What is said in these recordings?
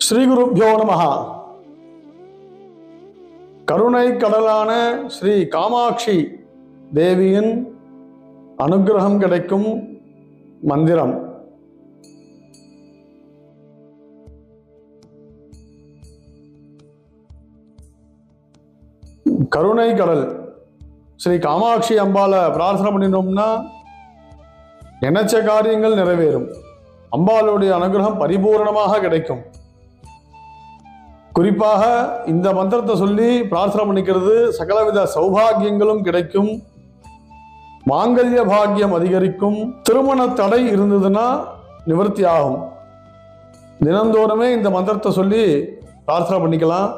ஸ்ரீ குருப்யோ நமஹ. கருணை கடலான ஸ்ரீ காமாட்சி தேவியின் அனுகிரகம் கிடைக்கும் மந்திரம். கருணை கடல் ஸ்ரீ காமாட்சி அம்பால பிரார்த்தனை பண்ணினோம்னா நினைச்ச காரியங்கள் நிறைவேறும். அம்பாளுடைய அனுகிரகம் பரிபூர்ணமாக கிடைக்கும். குறிப்பாக இந்த மந்திரத்தை சொல்லி பிரார்த்தனை பண்ணிக்கிறது சகலவித சௌபாகியங்களும் கிடைக்கும், மாங்கல்ய பாக்கியம் அதிகரிக்கும், திருமண தடை இருந்ததுன்னா நிவர்த்தி ஆகும். தினந்தோறுமே இந்த மந்திரத்தை சொல்லி பிரார்த்தனை பண்ணிக்கலாம்.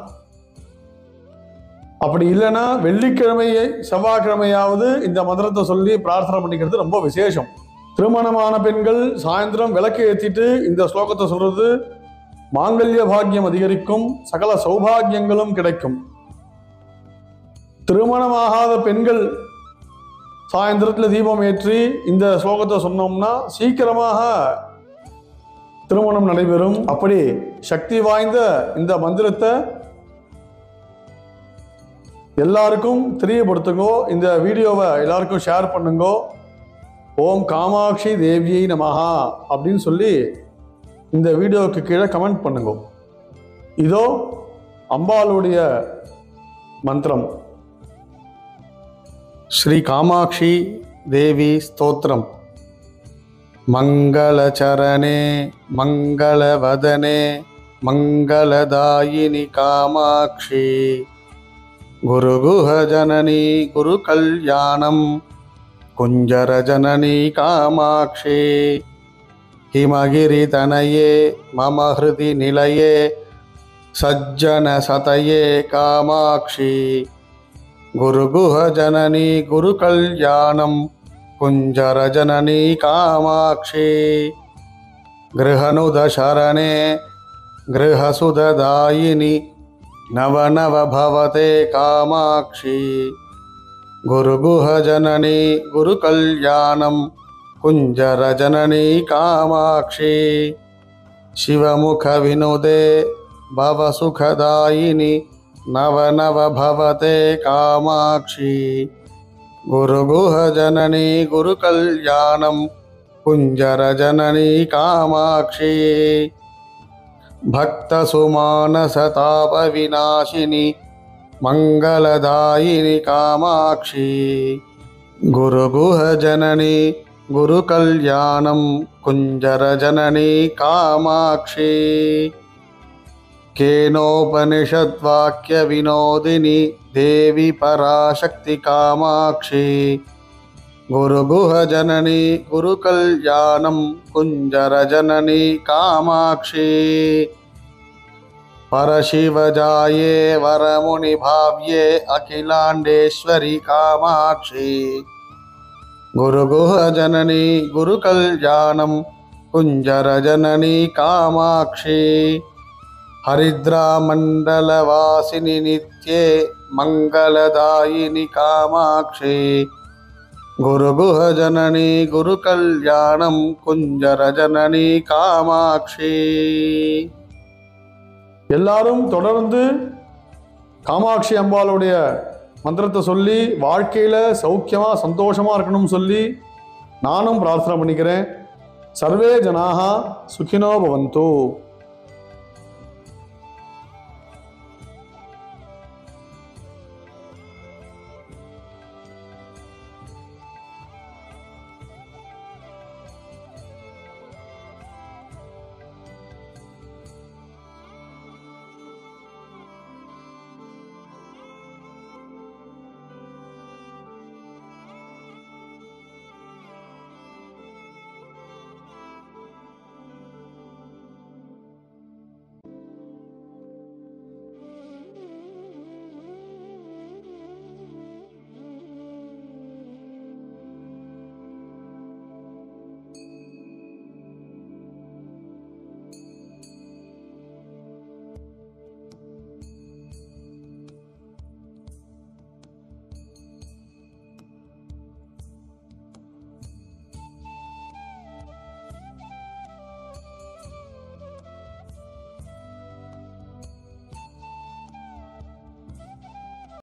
அப்படி இல்லைன்னா வெள்ளிக்கிழமையை செவ்வாய்க்கிழமையாவது இந்த மந்திரத்தை சொல்லி பிரார்த்தனை பண்ணிக்கிறது ரொம்ப விசேஷம். திருமணமான பெண்கள் சாயந்தரம் விளக்கு ஏற்றிட்டு இந்த ஸ்லோகத்தை சொல்றது மாங்கல்ய பாக்கியம் அதிகரிக்கும், சகல சௌபாகியங்களும் கிடைக்கும். திருமணமாகாத பெண்கள் சாயந்தரத்தில் தீபம் ஏற்றி இந்த ஸ்லோகத்தை சொன்னோம்னா சீக்கிரமாக திருமணம் நடைபெறும். அப்படி சக்தி வாய்ந்த இந்த மந்திரத்தை எல்லாருக்கும் தெரியப்படுத்துங்கோ. இந்த வீடியோவை எல்லாருக்கும் ஷேர் பண்ணுங்கோ. ஓம் காமாட்சி தேவியை நமஹா அப்படின்னு சொல்லி இந்த வீடியோவுக்கு கீழே கமெண்ட் பண்ணுங்க. இதோ அம்பாளுடைய மந்திரம். ஸ்ரீ காமாட்சி தேவி ஸ்தோத்திரம். மங்களச்சரணே மங்களவதனே மங்களதாயினி காமாட்சி குருகுஹ ஜனனி குரு கல்யாணம் குஞ்சர ஜனனி காமாட்சி ஹிமகிரி தனயே மம ஹிருதி நிலையே சஜ்ஜன சதயே காமாட்சி குருகுஹ ஜனனி குரு கல்யாணம் குஞ்சர ஜனனி காமாட்சி கிருஹனுத சரணே கிருஹசுததாயினி நவ நவ பவதே காமாட்சி குருகுஹ ஜனனி குரு கல்யாணம் குஞ்சர ஜனனி காமாட்சி சிவமுக வினுதே பவ சுகதாயினி நவ நவ பவதே காமாட்சி குருகுஹ ஜனனி குரு கல்யாணம் குஞ்சர ஜனனி காமாட்சி பக்த சுமானசதாப விநாசினி மங்களதாயினி காமாட்சி குருகுஹ ஜனனி குரு கல்யாணம் குஞ்சர ஜனனி காமாட்சி கேனோபனிஷத் வாக்கிய வினோதினி தேவி பராசக்தி காமாட்சி குருகுஹ ஜனனி குரு கல்யாணம் குஞ்சர ஜனனி காமாட்சி பரசிவஜாயே வரமுனி பாவ்யே அகிலாண்டேஸ்வரி காமாட்சி குருகுஹ ஜனனி குரு கல்யாணம் குஞ்சர ஜனனி காமாட்சி ஹரித்ரா மண்டல வாசினி நித்யே மங்களதாயினி காமாட்சி குருகுஹ ஜனனி குரு கல்யாணம் குஞ்சர ஜனனி காமாட்சி. எல்லாரும் தொடர்ந்து காமாட்சி அம்பாளுடைய மந்திரத்தை சொல்லி வாழ்க்கையில் சௌக்கியமாக சந்தோஷமாக இருக்கணும்னு சொல்லி நானும் பிரார்த்தனை பண்ணிக்கிறேன். சர்வே ஜனாஹா சுகினோ பவந்து.